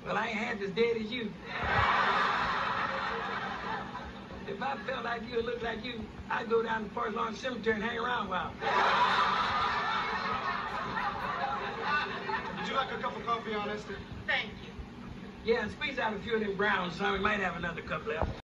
Well, I ain't half as dead as you. If I felt like you or looked like you, I'd go down to Forest Lawn Cemetery and hang around a while. Would you like a cup of coffee, Aunt Esther? Thank you. Yeah, and squeeze out a few of them browns, son. We might have another cup left.